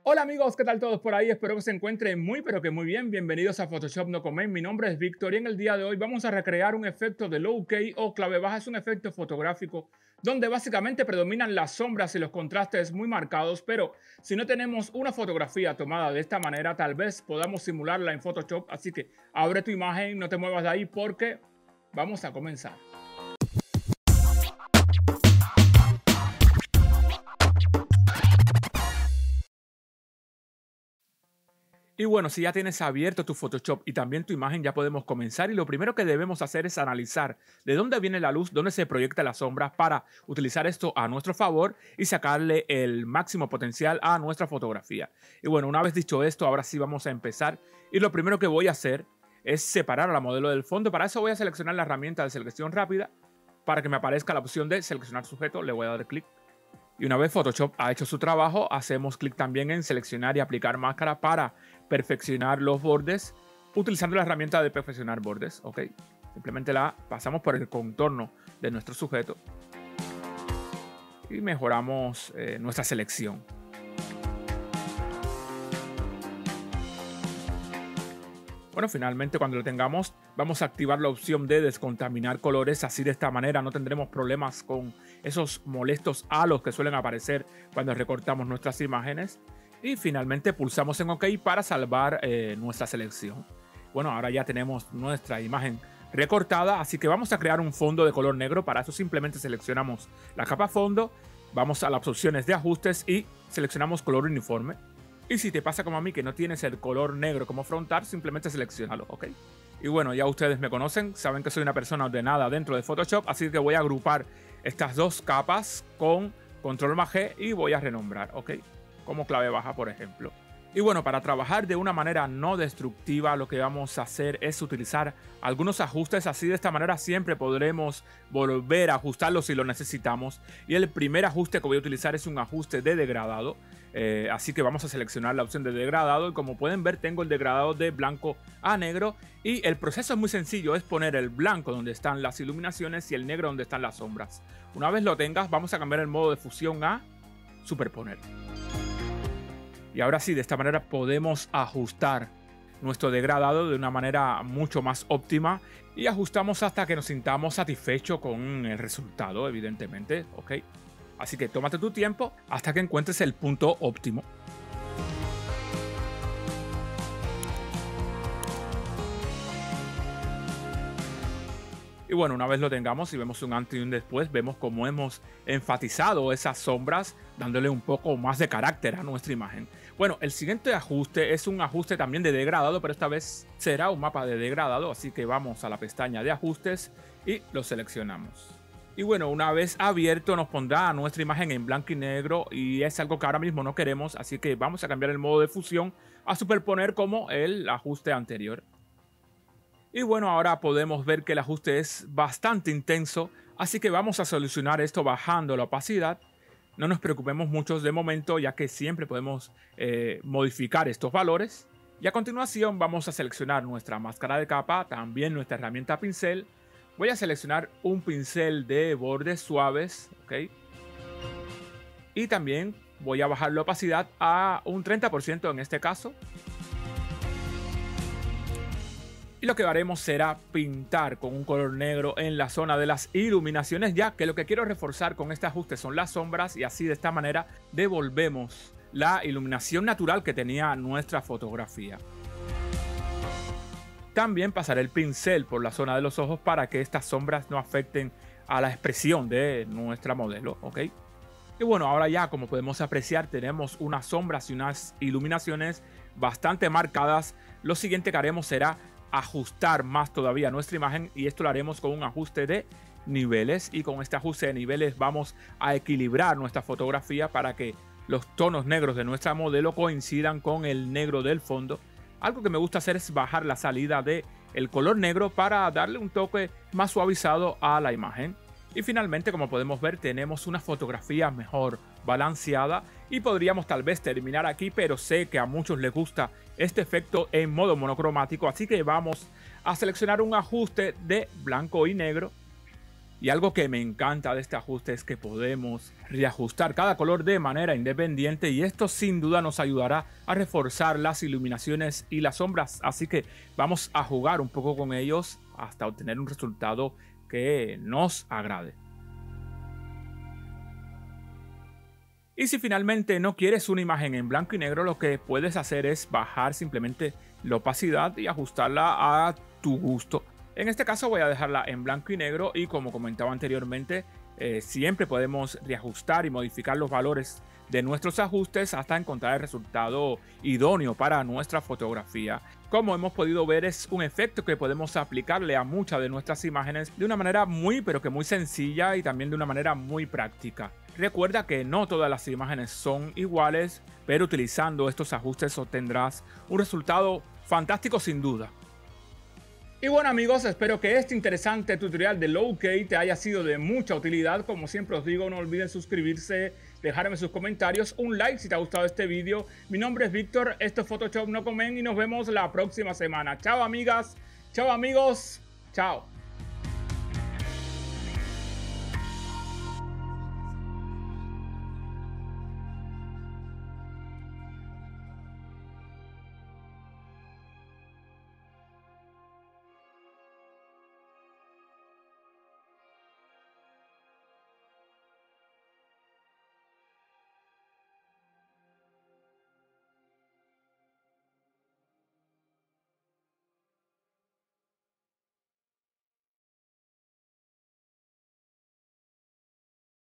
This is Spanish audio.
Hola amigos, ¿qué tal todos por ahí? Espero que se encuentren muy pero que muy bien. Bienvenidos a Photoshop No Comment. Mi nombre es Víctor y en el día de hoy vamos a recrear un efecto de low key o clave baja. Es un efecto fotográfico donde básicamente predominan las sombras y los contrastes muy marcados, pero si no tenemos una fotografía tomada de esta manera, tal vez podamos simularla en Photoshop. Así que abre tu imagen, no te muevas de ahí porque vamos a comenzar. Y bueno, si ya tienes abierto tu Photoshop y también tu imagen, ya podemos comenzar. Y lo primero que debemos hacer es analizar de dónde viene la luz, dónde se proyecta la sombra para utilizar esto a nuestro favor y sacarle el máximo potencial a nuestra fotografía. Y bueno, una vez dicho esto, ahora sí vamos a empezar. Y lo primero que voy a hacer es separar a la modelo del fondo. Para eso voy a seleccionar la herramienta de selección rápida para que me aparezca la opción de seleccionar sujeto. Le voy a dar clic. Y una vez Photoshop ha hecho su trabajo, hacemos clic también en seleccionar y aplicar máscara para perfeccionar los bordes utilizando la herramienta de perfeccionar bordes. ¿Ok? Simplemente la pasamos por el contorno de nuestro sujeto y mejoramos nuestra selección. Bueno, finalmente cuando lo tengamos vamos a activar la opción de descontaminar colores. Así de esta manera no tendremos problemas con esos molestos halos que suelen aparecer cuando recortamos nuestras imágenes. Y finalmente pulsamos en OK para salvar nuestra selección. Bueno, ahora ya tenemos nuestra imagen recortada, así que vamos a crear un fondo de color negro. Para eso simplemente seleccionamos la capa fondo, vamos a las opciones de ajustes y seleccionamos color uniforme. Y si te pasa como a mí que no tienes el color negro como frontal, simplemente seleccionalo, ¿ok? Y bueno, ya ustedes me conocen, saben que soy una persona ordenada dentro de Photoshop, así que voy a agrupar estas dos capas con control más G y voy a renombrar, ¿ok? Como clave baja, por ejemplo. Y bueno, para trabajar de una manera no destructiva, lo que vamos a hacer es utilizar algunos ajustes. Así de esta manera siempre podremos volver a ajustarlos si lo necesitamos. Y el primer ajuste que voy a utilizar es un ajuste de degradado. Así que vamos a seleccionar la opción de degradado. Y como pueden ver, tengo el degradado de blanco a negro. Y el proceso es muy sencillo. Es poner el blanco donde están las iluminaciones y el negro donde están las sombras. Una vez lo tengas, vamos a cambiar el modo de fusión a superponer. Y ahora sí, de esta manera podemos ajustar nuestro degradado de una manera mucho más óptima y ajustamos hasta que nos sintamos satisfechos con el resultado, evidentemente, ¿ok? Así que tómate tu tiempo hasta que encuentres el punto óptimo. Y bueno, una vez lo tengamos y vemos un antes y un después, vemos cómo hemos enfatizado esas sombras, dándole un poco más de carácter a nuestra imagen. Bueno, el siguiente ajuste es un ajuste también de degradado, pero esta vez será un mapa de degradado, así que vamos a la pestaña de ajustes y lo seleccionamos. Y bueno, una vez abierto nos pondrá nuestra imagen en blanco y negro y es algo que ahora mismo no queremos, así que vamos a cambiar el modo de fusión a superponer como el ajuste anterior. Y bueno, ahora podemos ver que el ajuste es bastante intenso, así que vamos a solucionar esto bajando la opacidad. No nos preocupemos mucho de momento, ya que siempre podemos modificar estos valores. Y a continuación vamos a seleccionar nuestra máscara de capa, también nuestra herramienta pincel. Voy a seleccionar un pincel de bordes suaves, ¿ok? Y también voy a bajar la opacidad a un 30% en este caso. Y lo que haremos será pintar con un color negro en la zona de las iluminaciones, ya que lo que quiero reforzar con este ajuste son las sombras y así de esta manera devolvemos la iluminación natural que tenía nuestra fotografía. También pasaré el pincel por la zona de los ojos para que estas sombras no afecten a la expresión de nuestra modelo, ¿ok? Y bueno, ahora ya como podemos apreciar tenemos unas sombras y unas iluminaciones bastante marcadas. Lo siguiente que haremos será ajustar más todavía nuestra imagen y esto lo haremos con un ajuste de niveles y con este ajuste de niveles vamos a equilibrar nuestra fotografía para que los tonos negros de nuestra modelo coincidan con el negro del fondo. Algo que me gusta hacer es bajar la salida del color negro para darle un toque más suavizado a la imagen. Y finalmente, como podemos ver, tenemos una fotografía mejor balanceada y podríamos tal vez terminar aquí, pero sé que a muchos les gusta este efecto en modo monocromático, así que vamos a seleccionar un ajuste de blanco y negro Y algo que me encanta de este ajuste es que podemos reajustar cada color de manera independiente y esto sin duda nos ayudará a reforzar las iluminaciones y las sombras. Así que vamos a jugar un poco con ellos hasta obtener un resultado que nos agrade. Y si finalmente no quieres una imagen en blanco y negro, lo que puedes hacer es bajar simplemente la opacidad y ajustarla a tu gusto. En este caso voy a dejarla en blanco y negro y como comentaba anteriormente, siempre podemos reajustar y modificar los valores de nuestros ajustes hasta encontrar el resultado idóneo para nuestra fotografía. Como hemos podido ver, es un efecto que podemos aplicarle a muchas de nuestras imágenes de una manera muy sencilla y también de una manera muy práctica. Recuerda que no todas las imágenes son iguales, pero utilizando estos ajustes obtendrás un resultado fantástico sin duda. Y bueno amigos, espero que este interesante tutorial de Low-Key te haya sido de mucha utilidad. Como siempre os digo, no olviden suscribirse, dejarme sus comentarios, un like si te ha gustado este vídeo. Mi nombre es Víctor, esto es Photoshop No Comment y nos vemos la próxima semana. Chao amigas, chao amigos, chao.